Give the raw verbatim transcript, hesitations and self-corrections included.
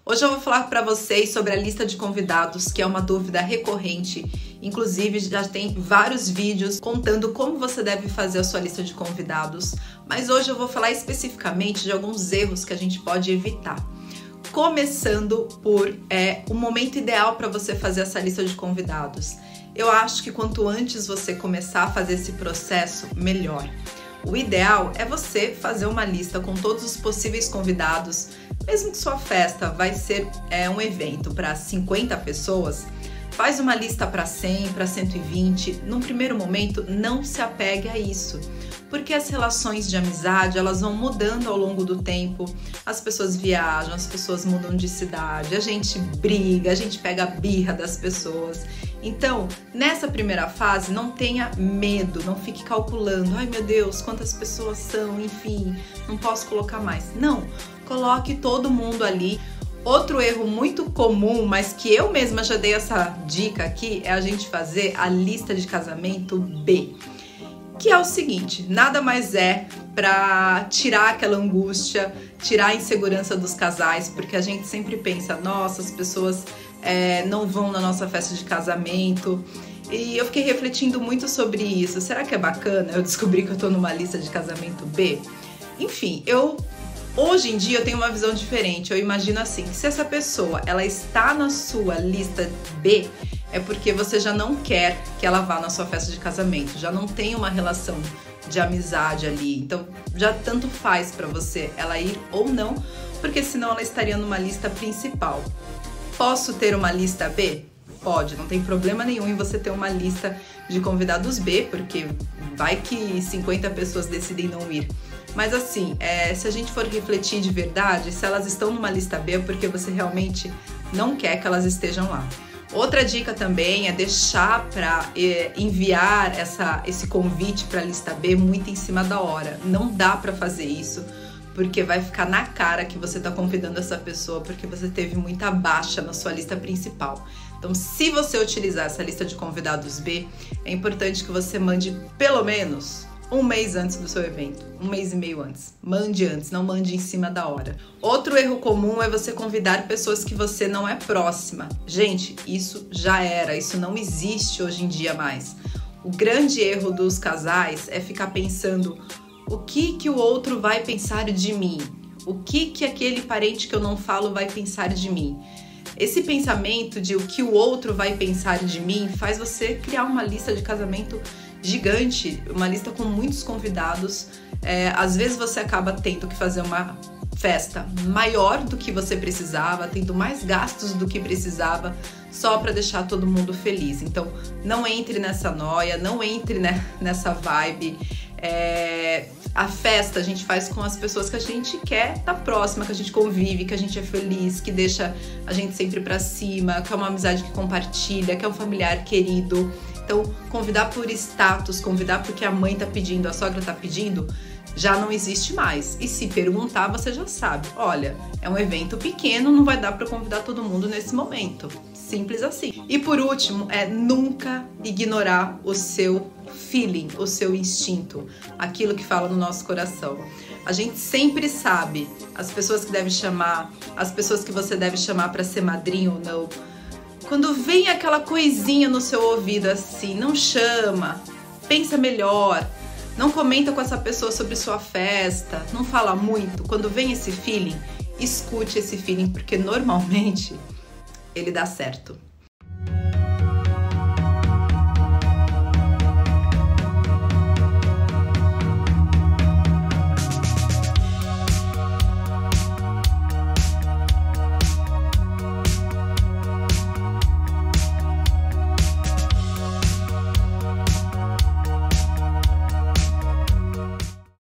Hoje eu vou falar para vocês sobre a lista de convidados, que é uma dúvida recorrente. Inclusive, já tem vários vídeos contando como você deve fazer a sua lista de convidados. Mas hoje eu vou falar especificamente de alguns erros que a gente pode evitar. Começando por é, o momento ideal para você fazer essa lista de convidados. Eu acho que quanto antes você começar a fazer esse processo, melhor. O ideal é você fazer uma lista com todos os possíveis convidados, mesmo que sua festa vai ser é, um evento para cinquenta pessoas, faz uma lista para cem, para cento e vinte. Num primeiro momento, não se apegue a isso, porque as relações de amizade, elas vão mudando ao longo do tempo. As pessoas viajam, as pessoas mudam de cidade, a gente briga, a gente pega a birra das pessoas. Então, nessa primeira fase, não tenha medo, não fique calculando, ai meu Deus, quantas pessoas são, enfim, não posso colocar mais. Não, coloque todo mundo ali. Outro erro muito comum, mas que eu mesma já dei essa dica aqui, é a gente fazer a lista de casamento B. Que é o seguinte, nada mais é para tirar aquela angústia, tirar a insegurança dos casais, porque a gente sempre pensa, nossa, as pessoas é, não vão na nossa festa de casamento. E eu fiquei refletindo muito sobre isso. Será que é bacana eu descobri que eu tô numa lista de casamento B? Enfim, eu hoje em dia eu tenho uma visão diferente. Eu imagino assim, que se essa pessoa ela está na sua lista B, é porque você já não quer que ela vá na sua festa de casamento, já não tem uma relação de amizade ali, então já tanto faz pra você ela ir ou não, porque senão ela estaria numa lista principal. Posso ter uma lista B? Pode, não tem problema nenhum em você ter uma lista de convidados B, porque vai que cinquenta pessoas decidem não ir. Mas assim, é, se a gente for refletir de verdade, se elas estão numa lista B é porque você realmente não quer que elas estejam lá. Outra dica também é deixar para é, enviar essa, esse convite para a lista B muito em cima da hora. Não dá para fazer isso, porque vai ficar na cara que você está convidando essa pessoa porque você teve muita baixa na sua lista principal. Então, se você utilizar essa lista de convidados B, é importante que você mande pelo menos um mês antes do seu evento, um mês e meio antes. Mande antes, não mande em cima da hora. Outro erro comum é você convidar pessoas que você não é próxima. Gente, isso já era, isso não existe hoje em dia mais. O grande erro dos casais é ficar pensando o que que o outro vai pensar de mim? O que que aquele parente que eu não falo vai pensar de mim? Esse pensamento de o que o outro vai pensar de mim faz você criar uma lista de casamento gigante, uma lista com muitos convidados. É, às vezes você acaba tendo que fazer uma festa maior do que você precisava, tendo mais gastos do que precisava, só para deixar todo mundo feliz. Então, não entre nessa noia, não entre né, nessa vibe. É, a festa a gente faz com as pessoas que a gente quer estar próxima, que a gente convive, que a gente é feliz, que deixa a gente sempre pra cima, que é uma amizade que compartilha, que é um familiar querido. Então, convidar por status, convidar porque a mãe tá pedindo, a sogra tá pedindo, já não existe mais. E se perguntar, você já sabe. Olha, é um evento pequeno, não vai dar para convidar todo mundo nesse momento. Simples assim. E por último, é nunca ignorar o seu feeling, o seu instinto, aquilo que fala no nosso coração. A gente sempre sabe as pessoas que deve chamar, as pessoas que você deve chamar para ser madrinho ou não. Quando vem aquela coisinha no seu ouvido assim, não chama, pensa melhor, não comenta com essa pessoa sobre sua festa, não fala muito. Quando vem esse feeling, escute esse feeling, porque normalmente ele dá certo.